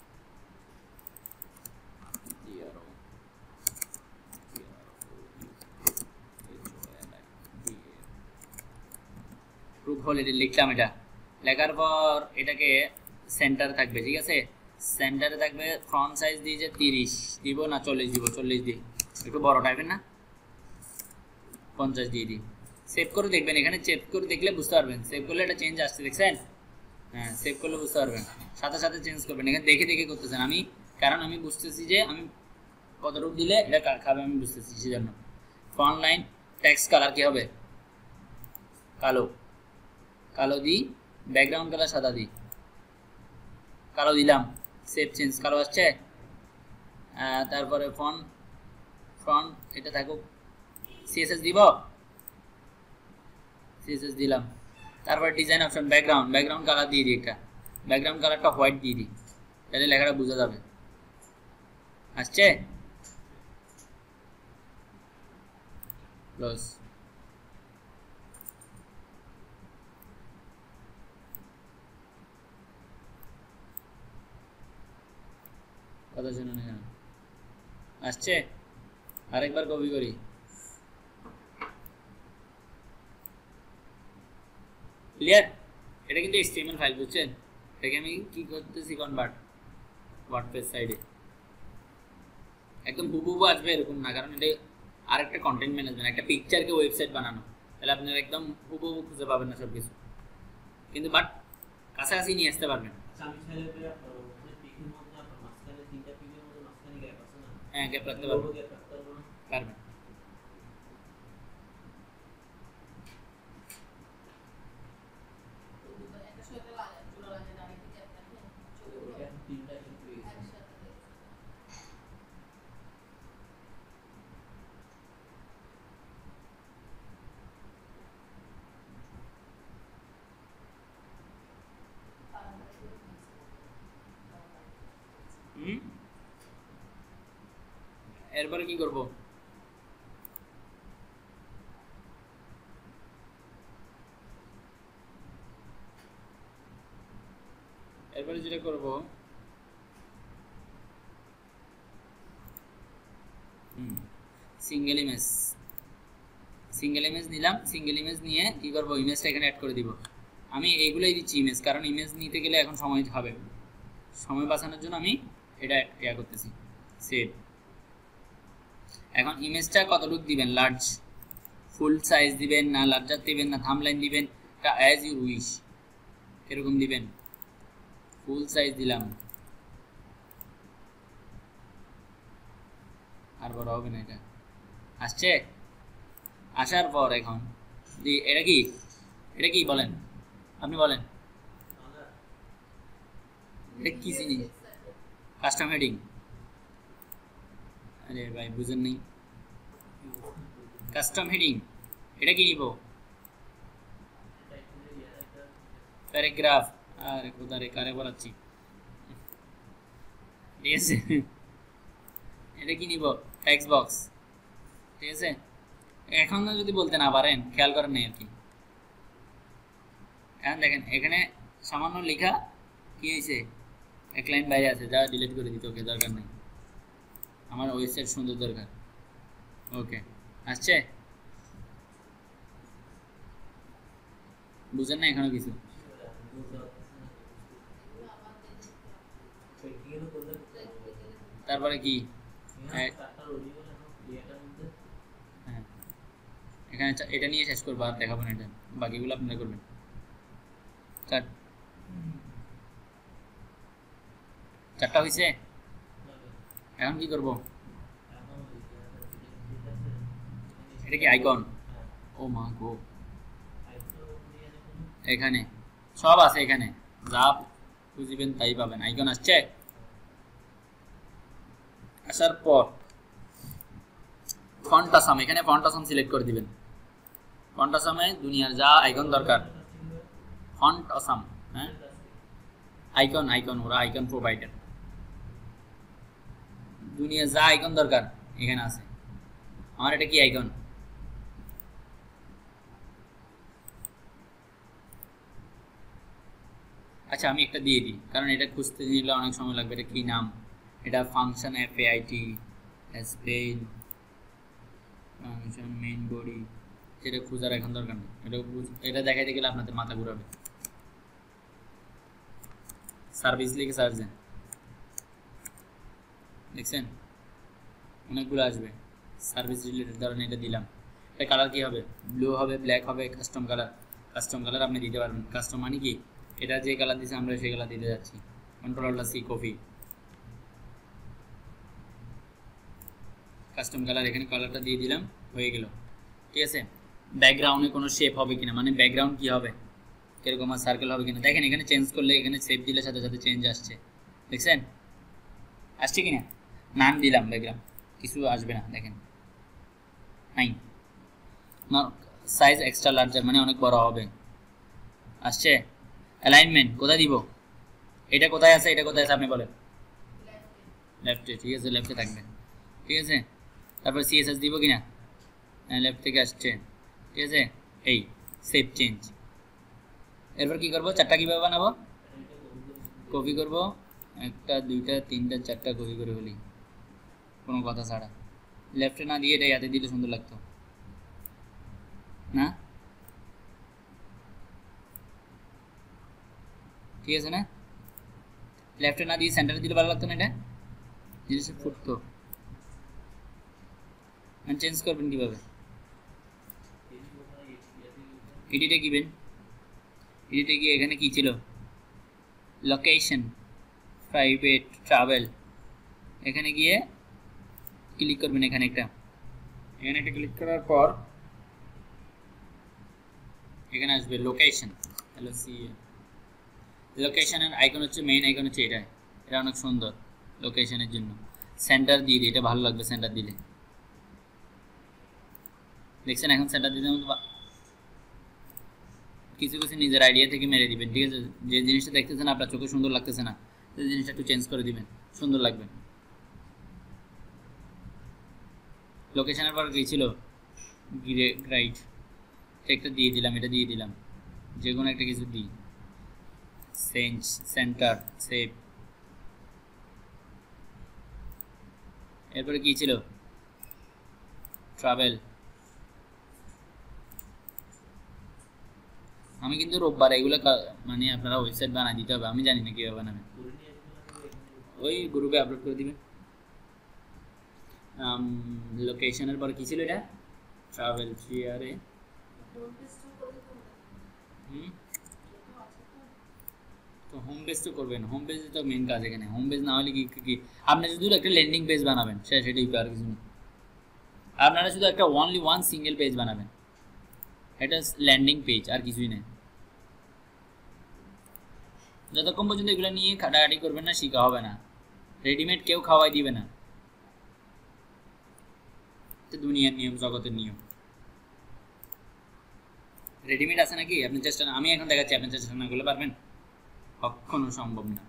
গ্রুপ হলিডে লিখলাম এটা লেখার পর এটাকে সেন্টার থাকবে ঠিক আছে সেন্টারে থাকবে ফ্রন্ট সাইজ দিয়ে যে 30 দিব না 40 দিব 40 দিই একটু বড় টাইপের না 50 দিয়ে দিই সেভ করে দেখবেন এখানে সেভ করে দেখলে বুঝতে পারবেন সেভ করলে এটা চেঞ্জ আসছে দেখছেন হ্যাঁ সেভ করলে বুঝতে পারবেন সাথে সাথে চেঞ্জ করবেন এখানে দেখে দেখে করতেছেন আমি কারণ আমি বুঝতেছি যে আমি কতটুকু দিলে এটা খাবে আমি বুঝতেছি সেজন্য ফন্ট লাইন টেক্সট কালার কি হবে কালো কালো দিই ব্যাকগ্রাউন্ড কালার সাদা দিই কালো দিলাম সেভ চেঞ্জ কালো আসছে তারপরে ফন্ট এটা থাকুক সিএসএস দিব সিএসএস দিলাম তারপর ডিজাইন অপশন ব্যাকগ্রাউন্ড কালার দিয়ে দিই একটা ব্যাকগ্রাউন্ড কালারটা হোয়াইট দিয়ে দিই তাহলে লেখাটা বোঝা যাবে আসছে ক্লোজ কথা শুনুন এখানে আসছে আরেকবার কপি করি ক্লিয়ার এটা কিন্তু HTML ফাইল বুঝছেন এটাকে আমি কি করতেছি কনভার্ট ওয়ার্ডপ্রেস সাইডে একদম হুবহু আসবে এরকম না কারণ এটা আরেকটা কন্টেন্ট ম্যানেজমেন্ট, একটা পিকচারকে ওয়েবসাইট বানানো, তাহলে আপনারা একদম হুবহু খুঁজে পাবেন না সব কিছু, কিন্তু বাট কাছাকাছি নিয়ে আসতে পারবেন। হ্যাঁ, গ্যাপ রাখতে পারবেন, পারবেন। এরপরে কি করব? এরপরে যেটা করব, সিঙ্গেল ইমেজ নিলাম। সিঙ্গেল ইমেজ নিয়ে কি করব, ইমেজটা এখানে অ্যাড করে দিব। আমি এইগুলোই দিচ্ছি ইমেজ, কারণ ইমেজ নিতে গেলে এখন সময় হবে, সময় বাঁচানোর জন্য আমি এটা ইয়া করতেছি, সেভ। এখন ইমেজটা কতটুকু দিবেন, লার্জ ফুল সাইজ দিবেন না লার্জার দিবেন না থাম্বলাইন দিবেন, এটা অ্যাজ ইউ উইশ, এরকম দিবেন। ফুল সাইজ দিলাম, আর বড় হবে না এটা। আসছে, আসার পর এখন এটা কি বলেন, আপনি বলেন এটা কি জিনিস? Custom heading. আরে ভাই বুঝেন নেই, কাস্টম হেডিং এটা কি নিব? প্যারাগ্রাফ। আরে কোথায় কারে বলাচ্ছি, ঠিক আছে। এটা কি নিব? টেক্সট বক্স, ঠিক আছে। এখন যদি বলতে না পারেন, খেয়াল করেন নাই আর কি। এখন দেখেন এখানে সামান্য লেখা কি হয়েছে, এক লাইন বাইরে আছে, যা ডিলিট করে দিতে, ওকে দরকার নেই, আমার ওয়েবসাইট সুন্দর দরকার। ওকে, আসছে, বুঝেন না এখনো কিছু? তারপরে কি, হ্যাঁ এখানে এটা নিয়ে শেষ করবো, আর দেখাবো না, এটা বাকিগুলো আপনারা করবেন। চারটা হয়েছে, এখন কি করব? এটা কি আইকন? ও মা গো, এখানে সব আছে, এখানে যা খুঁজবেন তাই পাবেন। আইকন আসছে, আসার পর ফন্ট আসাম, এখানে ফন্ট আসাম সিলেক্ট করে দিবেন। ফন্ট আসামে দুনিয়ার যা আইকন দরকার, ফন্ট আসাম, হ্যাঁ আইকন ওরা আইকন প্রোভাইডার, দুনিয়া যা আইকন দরকার এখানে আছে। আমার এটা কি আইকন? আচ্ছা আমি একটা দিয়ে দিই, কারণ এটা খুঁজতে নিলে অনেক সময় লাগবে। এটা কি নাম? এটা ফাংশন FAIT স্পেন ফাংশন মেইন বডি, এটা খোঁজার এখন দরকার নেই, এটা দেখাইতে গেলে আপনাদের মাথা ঘুরাবে। সার্ভিস লিখে সার্চ দেন, দেখছেন অনেকগুলো আসবে সার্ভিস রিলেটেড। ধরেন এটা দিলাম, এটা কালার কি হবে? ব্লু হবে, ব্ল্যাক হবে, কাস্টম কালার আপনি দিতে পারবেন। কাস্টম মানে কি, এটা যে কালার দিচ্ছে আমরা সেই কালার দিতে যাচ্ছি। কন্ট্রোল+C কপি, কাস্টম কালার, এখানে কালারটা দিয়ে দিলাম, হয়ে গেল, ঠিক আছে। ব্যাকগ্রাউন্ডে কোনো শেপ হবে কিনা, মানে ব্যাকগ্রাউন্ড কি হবে, কিরকম আর সার্কেল হবে কিনা, দেখেন এখানে চেঞ্জ করলে, এখানে সেভ দিলে সাথে সাথে চেঞ্জ আসছে, দেখছেন আসছে কিনা? নাম দিলাম ব্যাকগ্রাউন্ড, কিছু আসবে না, দেখেন নাই। সাইজ এক্সট্রা লার্জার মানে অনেক বড় হবে, আসছে। অ্যালাইনমেন্ট কোথায় দিব? এটা কোথায় আছে, এটা কোথায় আছে আপনি বলেন? লেফটে, ঠিক আছে, লেফটে থাকবে, ঠিক আছে। তারপর CSS দিব কিনা? লেফট থেকে আসছে, ঠিক আছে। এই সেভ চেঞ্জ। এরপর কি করব? চারটা কীভাবে বানাবো? কপি করব, একটা দুইটা তিনটা চারটা কপি করে ফেলি, কোনো কথা ছাড়া। লেফটে না দিয়ে এটা ইয়াতে দিলে সুন্দর লাগতো না? ঠিক আছে না? লেফটে না দিয়ে সেন্টারে দিলে ভালো লাগতো না, এটা জিনিসটা ফুটতো। চেঞ্জ করবেন কীভাবে? এডিটে গিয়েবেন, এডিটে গিয়ে এখানে কী ছিল, লোকেশন, প্রাইভেট, ট্রাভেল, এখানে গিয়ে ক্লিক করবেন। এখানে একটা ক্লিক করার পর এখানে আসবে লোকেশন, লোকেশনের আইকন হচ্ছে, মেইন আইকন হচ্ছে এটা অনেক সুন্দর লোকেশনের জন্য। সেন্টার দিয়ে দিই, এটা ভালো লাগবে সেন্টার দিলে। দেখছেন এখন সেন্টার দিতে কিছু কিছু নিজের আইডিয়া থেকে মেরে দিবেন, ঠিক আছে? যে জিনিসটা দেখতেছেন আপনার চোখে সুন্দর লাগতেছে না, সেই জিনিসটা একটু চেঞ্জ করে দিবেন, সুন্দর লাগবে। লোকেশনের পর কী ছিল, রাইট, একটা দিয়ে দিলাম, এটা দিয়ে দিলাম, যে কোনো একটা কিছু দিই, চেঞ্জ, সেন্টার, সেভ। এরপরে কী ছিল, ট্রাভেল। আমি কিন্তু রোববার এগুলো মানে আপনারা ওয়েবসাইট বানাই দিতে হবে, আমি জানি না কীভাবে বানাবেন, ওই গ্রুপে আপলোড করে দিবেন। লোকেশনের পর কী ছিল এটা, ট্রাভেল, ফিয়ারে। তো হোম পেজ তো করবেন, হোম পেজ তো মেন কাজ এখানে। হোম পেজ না হলে কি আপনি শুধু একটা ল্যান্ডিং পেজ বানাবেন, সেটাই আর কিছু না। আপনারা শুধু একটা অনলি ওয়ান সিঙ্গেল পেজ বানাবেন, এটা ল্যান্ডিং পেজ, আর কিছুই নেই। যতক্ষণ পর্যন্ত এগুলো নিয়ে খাটাখাটি করবেন না, শেখা হবে না। রেডিমেড কেউ খাওয়াই দিবে না, দুনিয়ার নিয়ম, জগতের নিয়ম। রেডিমেড আছে নাকি, আপনি চেষ্টা, আমি এখন দেখাচ্ছি, আপনি চেষ্টা না করলে পারবেন, কখনো সম্ভব না।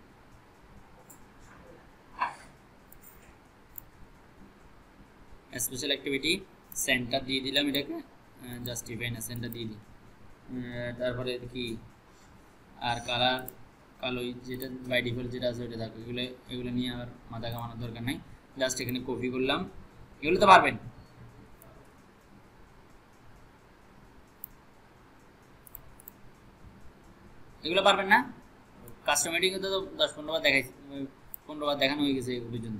স্পেশাল অ্যাক্টিভিটি সেন্টার দিয়ে দিলাম, এটাকে জাস্টিফাই না, সেন্টার দিয়ে দিই। তারপরে কি, আর কালার কালো, যেটা বাই ডিফল্ট যেটা আছে ওটা থাকবে। এগুলো নিয়ে আর মাথা কামানোর দরকার নাই, জাস্ট এখানে কপি করলাম। এগুলো তো পারবেন, এগুলো পারবেন না? কাস্টমাইটিংয়ে তো 10-15 বার দেখাইছি, 15 বার দেখানো হয়ে গেছে এগুলো পর্যন্ত।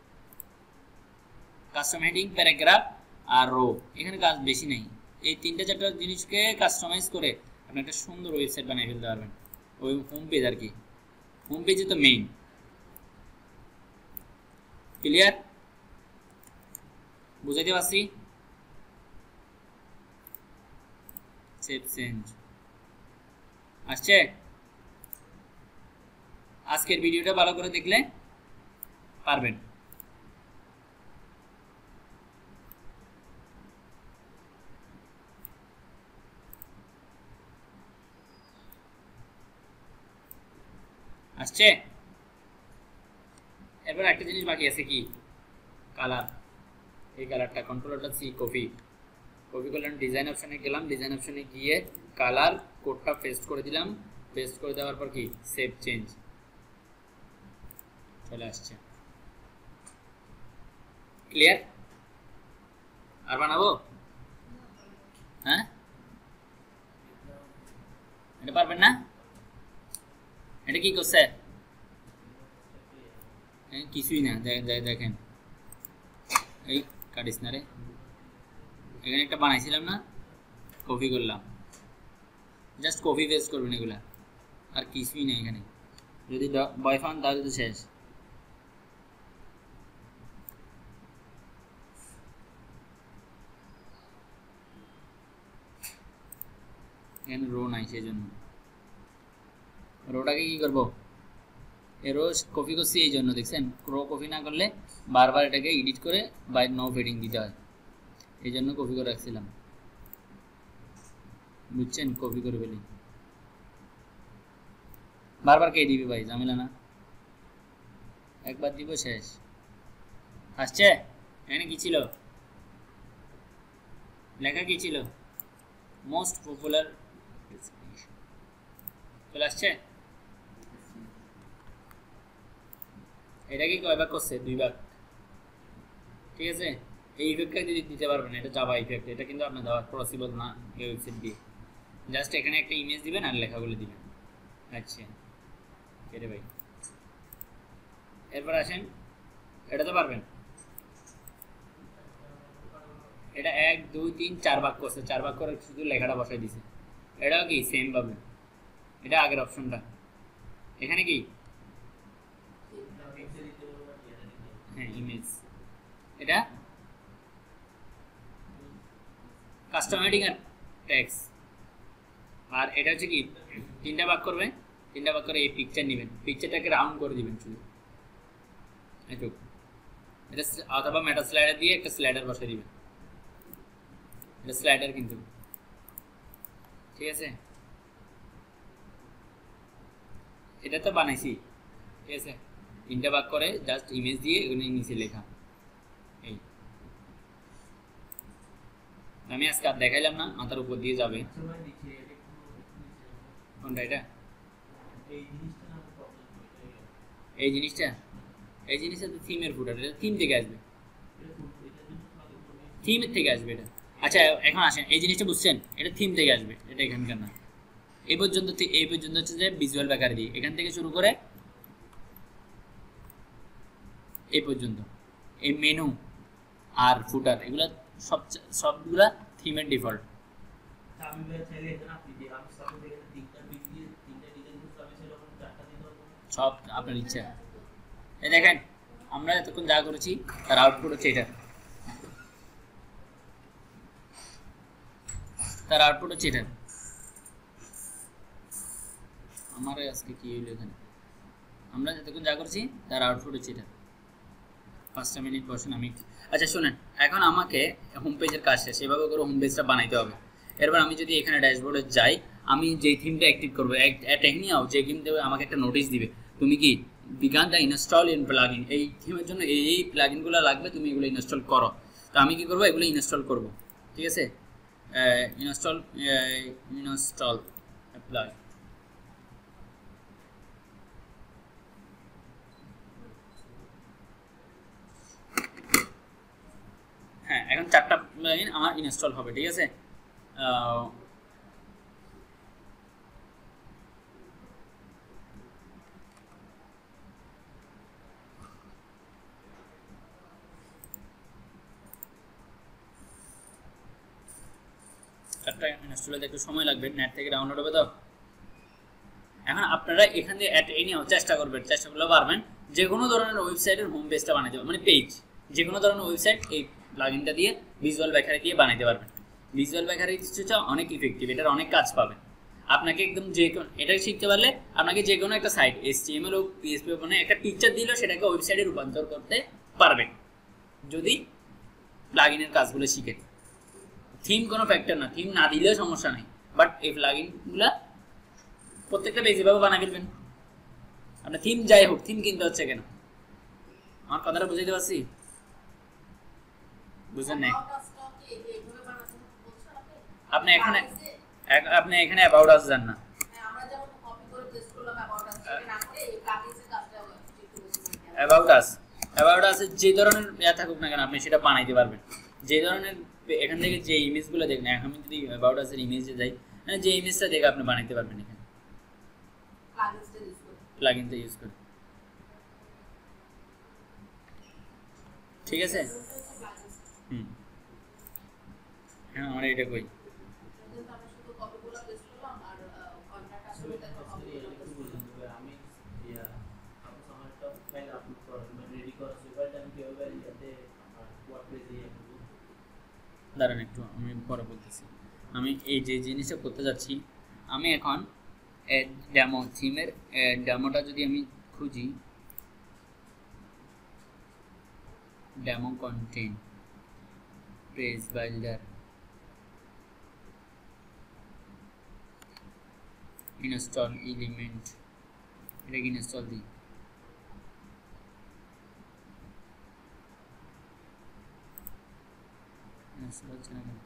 কাস্টম হেডিং, প্যারাগ্রাফ আর রো, এখানে কাজ বেশি নেই। এই 3-4টা জিনিসকে কাস্টমাইজ করে আপনি একটা সুন্দর ওয়েবসাইট বানিয়ে ফেলতে পারবেন। ওই হোম পেজ আর কি, হোম পেজে তো মেইন। ক্লিয়ার, বুঝাইতে পারছি? সেভ চেঞ্জ আসছে। আজকের ভিডিওটা ভালো করে দেখলে পারবেন। আসছে। এরপর একটা জিনিস বাকি আছে, কি, কালার। এই কালারটা কন্ট্রোল-সি, কপি করলাম, ডিজাইন অপশনে গেলাম, ডিজাইন অপশনে গিয়ে কালার কোডটা পেস্ট করে দিলাম। পেস্ট করে দেওয়ার পর কি, সেভ চেঞ্জ, চলে আসছে। ক্লিয়ার? আর বানাবো? হ্যাঁ, এটা পারবেন না? এটা কি করছে, কিছুই না, দেখেন, এই কাটিস না রে, এখানে একটা বানাইছিলাম না, কপি করলাম, জাস্ট কপি পেস্ট করবেন এগুলা, আর কিছুই নেই এখানে। যদি ভয় পান তাহলে তো শেষ। এখানে রো নাই, সেই জন্য রোটাকে কি করবো, এ রো কপি করছি এই জন্য, দেখছেন? রো কপি না করলে বারবার এটাকে এডিট করে বাই নো ফেডিং দিতে হয়, এই জন্য কপি করে রাখছিলাম, বুঝছেন? কপি করে ফেলি, বারবার কে দিবি ভাই, ঝামেলা না, একবার দিব শেষ। আসছে? এখানে কি ছিল, লেখা কি ছিল, মোস্ট পপুলার, চলে আসছে। এটা কি কয়বার করছে, 2 বার, ঠিক আছে? এই ইফেক্টটা যদি দিতে পারবেন, এটা জাভা ইফেক্ট, এটা কিন্তু আপনার দেওয়া পসিবল না এই ওয়েবসাইট দিয়ে। জাস্ট এখানে একটা ইমেজ দিবেন আর লেখাগুলো দিবেন। আচ্ছা, কেটে ভাই, এরপর আসেন, এটা তো পারবেন। এটা 1 2 3 4 ভাগ করছে, 4 ভাগ করে শুধু লেখাটা বসাই দিছে। এটাও কি সেম ভাবে, এটা আগের অপশনটা। এখানে কি হ্যাঁ ইমেজ, এটা কাস্টমাইজিং আর টেক্সট। আর এটা হচ্ছে কি তিনটা ভাগ করবে, তিনটা ভাগ করে এই পিকচার নেবেন, পিকচারটাকে রাউন্ড করে দিবেন শুধু এটুকু। এটা অথবা মেটা স্লাইডার দিয়ে একটা স্লাইডার বসাই দিবেন, এটা স্লাইডার কিন্তু, ঠিক আছে। এটা তো বানাইছি, ঠিক আছে। তিনটা ভাগ করে জাস্ট ইমেজ দিয়ে এগুলো নিচে লেখা। এই আমি আজকে আর দেখাইলাম না, মাথার উপর দিয়ে যাবে। কোনটা এটা? এই জিনিসটা, এই জিনিসটা তো থিমের ফুটার, এটা থিম থেকে আসবে, থিমের থেকে আসবে এটা। আচ্ছা এখন আসেন, এই জিনিসটা বুঝছেন, এটা থিম থেকে আসবে, এটা এখানকার না। এই পর্যন্ত হচ্ছে যে ভিজুয়াল ব্যাকার দিয়ে এখান থেকে শুরু করে এই পর্যন্ত এই মেনু আর ফুটার এগুলা সবগুলা থিমের ডিফল্ট। সব আপনার ইচ্ছা। এই দেখেন আমরা এতক্ষণ যা করেছি তার আউটপুট হচ্ছে এটা, তার আউটপুট হচ্ছে এটা। আমার আজকে কি হইলো এখানে, আমরা যতক্ষণ যা করছি তার আউটপুট হচ্ছে এটা। 5টা মিনিট বসেন আমি। আচ্ছা শুনেন, এখন আমাকে হোম পেজের কাজ শেষ, এভাবে করে হোম পেজটা বানাইতে হবে। এরপর আমি যদি এখানে ড্যাশবোর্ডে যাই, আমি যেই থিমটা অ্যাক্টিভ করবো, টেকনিয়াও যে থিম দেবে আমাকে একটা নোটিশ দিবে, তুমি কি begin the install in plugin, এই থিমের জন্য এই প্লাগইনগুলো লাগবে, তুমি এগুলো ইনস্টল করো। তো আমি কি করবো, এগুলো ইনস্টল করব, ঠিক আছে। Install apply. হ্যাঁ এখন 4টা প্লাগইন আমার ইনস্টল হবে, ঠিক আছে। ইনস্টল হতে একটু সময় লাগবে, নেট থেকে ডাউনলোড হবে তো। এখন আপনারা এখান দিয়ে চেষ্টা করবেন, চেষ্টা করলে পারবেন যে কোনো ধরনের ওয়েবসাইটের হোম পেজটা বানাতে পারবেন, মানে পেজ যে কোনো ধরনের ওয়েবসাইট এই প্লাগইনটা দিয়ে ভিজুয়াল ব্যাকারি দিয়ে বানাতে পারবেন। ভিজুয়াল ব্যাকারি হচ্ছে অনেক ইফেক্টিভ, এটার অনেক কাজ পাবেন। আপনাকে একদম যে কোনো এটা শিখতে পারলে আপনাকে যে কোনো একটা সাইট HTML ও PHP ওপেনে একটা পিকচার দিলেও সেটাকে ওয়েবসাইটে রূপান্তর করতে পারবেন যদি প্লাগইনের কাজগুলো শিখেন। থিম কোনো ফ্যাক্টর না, থিম না দিলেও সমস্যা নেই, বাট এই প্লাগইনগুলো প্রত্যেকটা পেজ এভাবে বানাই ফেলবেন। আপনার থিম যাই হোক, থিম কিনতে হচ্ছে কেন? আমার কথাটা বুঝাইতে পারছি? বুঝলেন না? আপনি এখানে অ্যাবাউট আস যান না, অ্যাবাউট আস যে ধরনের থাকুক না কেন আপনি সেটা বানাইতে পারবেন। যে ধরনের এখান থেকে যে ইমেজগুলো দেখেন, আমি যদি অ্যাবাউট আসের ইমেজে যাই, মানে যে ইমেজটা দেখে আপনি বানাইতে পারবেন এখানে প্লাগইনটা ইউজ করে, ঠিক আছে। হ্যাঁ আমার এটা কই দাঁড়ান একটু, আমি পরে বলতেছি। আমি এই যে জিনিসটা করতে যাচ্ছি, আমি এখন ডেমো থিমের ডেমোটা যদি আমি খুঁজি, demo content page builder install element, এটাকে ইনস্টল দিই। ইনস্টল হচ্ছে না কেন?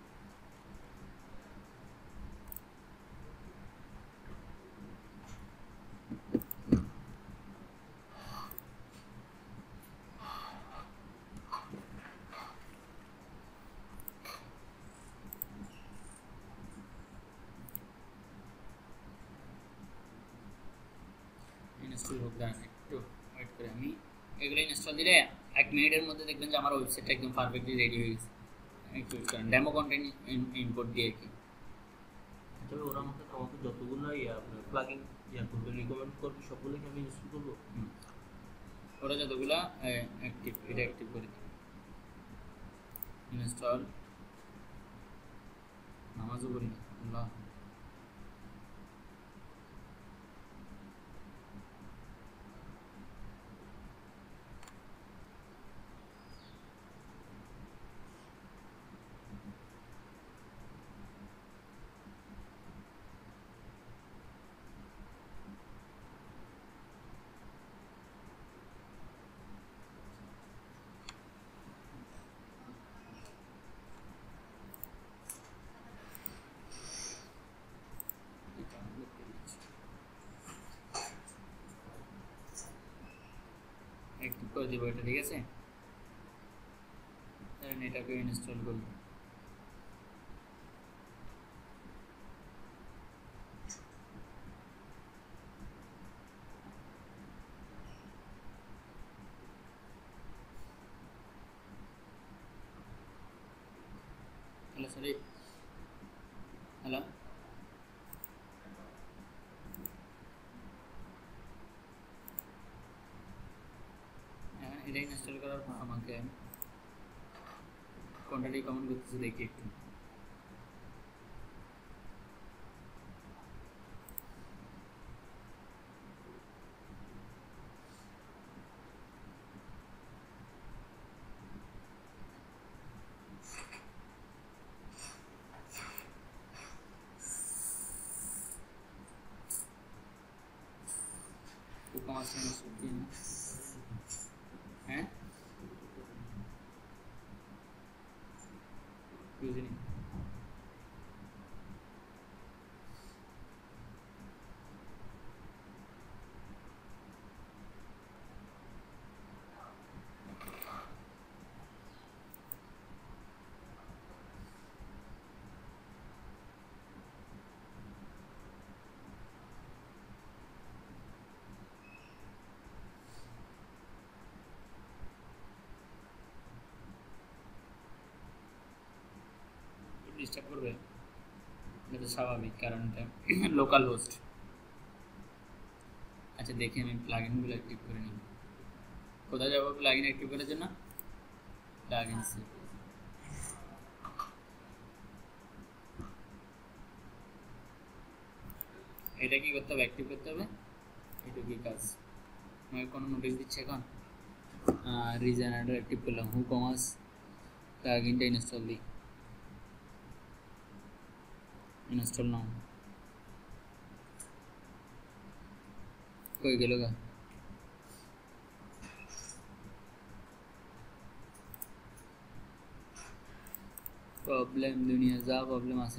ইনস্টল হোক, দাঁড়ান একটু ওয়েট করে। আমি এগুলো ইনস্টল দিলে 1 মিনিটের মধ্যে দেখবেন যে আমার ওয়েবসাইটটা একদম পারফেক্টলি রেডি হয়ে গেছে। অ্যাক্টিভেট করেন ডেমো কন্টেন্ট ইম্পোর্ট দিয়ে কি। আচ্ছা ওরা আমাকে যতগুলো প্লাগইন করবে রিকমেন্ড করবে সবগুলো কি আমি ইনস্টল করবো? ওরা যতগুলা অ্যাক্টিভ এটা অ্যাক্টিভ করে দিই ইনস্টল নামাজও করি না আল্লাহ অ্যাক্টিভ করে দেবো এটা ঠিক আছে। তাহলে এটাকে ইনস্টল করব হ্যালো সরি হ্যালো এটা ইনস্টল করার পর আমাকে কোনটা রিকমেন্ড করতেছে দেখি একটু। হ্যাঁ বুঝিনি ডিস্টার্ব করবে এটা স্বাভাবিক কারণ এটা লোকাল হোস্ট। আচ্ছা দেখি আমি প্লাগইনগুলো অ্যাক্টিভ করে নিই। কোথায় যাবো প্লাগইন অ্যাক্টিভ করার জন্য? প্লাগইনসে এটা কি করতে হবে? অ্যাক্টিভ করতে হবে। এটা কি কাজ? আমাকে কোনো নোটিশ দিচ্ছে এখন? রিজন অ্যাডার অ্যাক্টিভ করলাম হু কমার্স প্লাগইনটা ইনস্টল দিই ইনস্টল নাও কই গেল গা? প্রবলেম দুনিয়া যা প্রবলেম আছে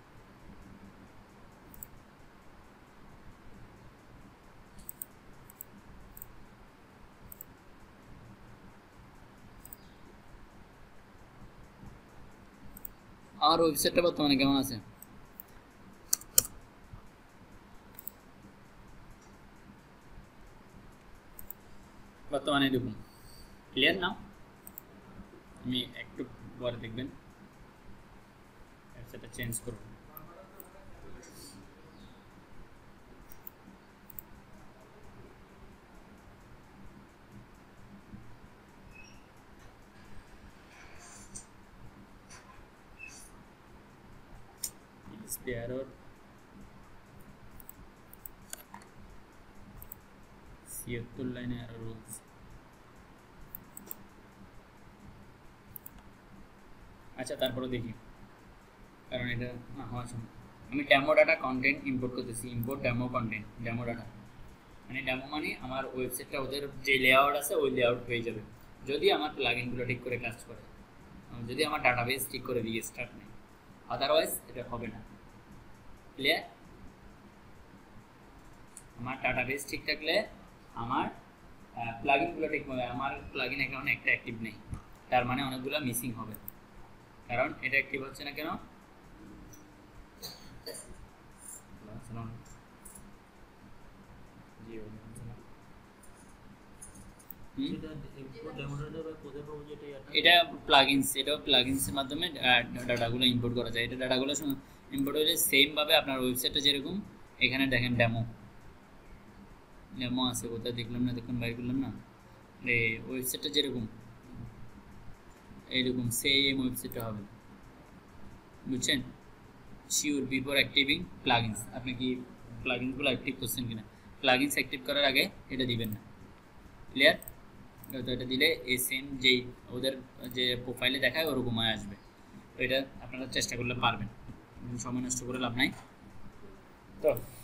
আমার ওয়েবসাইটটা বর্তমানে কেমন আছে? বর্তমানে দেখুন ক্লিয়ার না? আমি একটু পরে দেখবেন সেটা চেঞ্জ করব। error 76 লাইনে এরর বলছে। আচ্ছা তারপরে দেখি কারণ এটা হওয়ার সময় আমি ডেমো ডাটা কন্টেন্ট ইম্পোর্ট করতেছি। Import demo content demo data মানে ডেমো মানে আমার ওয়েবসাইটটা ওদের যে লেআউট আছে ওই লেআউট হয়ে যাবে যদি আমার প্লাগইনগুলো ঠিক করে কাজ করে, যদি আমার ডাটাবেস ঠিক করে দিয়ে স্টার্ট নেই, আদারওয়াইজ এটা হবে না। ক্লিয়ার? আমার ডাটাবেস ঠিক থাকলে আমার প্লাগইনগুলো ঠিক হবে। আমার প্লাগইন অ্যাকাউন্ট একটা অ্যাক্টিভ নেই, তার মানে অনেকগুলো মিসিং হবে। কারণ এটা অ্যাক্টিভ হচ্ছে না কেন? সেটা ইম্পোর্ট ডেমোটা বা কোথায় পাবো যেটা এটা প্লাগইনস, এটাও প্লাগইনসের মাধ্যমে ডাটাগুলো ইম্পোর্ট করা যায়। এটা ডাটাগুলো ইম্পোর্ট হলে সেমভাবে আপনার ওয়েবসাইটটা যেরকম, এখানে দেখেন ডেমো আছে কোথায় দেখলাম না, দেখুন বাইর করলাম না, এই ওয়েবসাইটটা যেরকম এইরকম সেম ওয়েবসাইটটা হবে, বুঝছেন? শিওর বিফোর অ্যাক্টিভিং প্লাগইনস, আপনি কি প্লাগইনসগুলো অ্যাক্টিভ করছেন কিনা। প্লাগইনস অ্যাক্টিভ করার আগে এটা দিবেন না, ক্লিয়ার? তো এটা দিলে এই সেম যেই ওদের যে প্রোফাইলে দেখায় ওরকম আসবে। তো এটা আপনারা চেষ্টা করলে পারবেন, সময় নষ্ট করে লাভ নাই। তো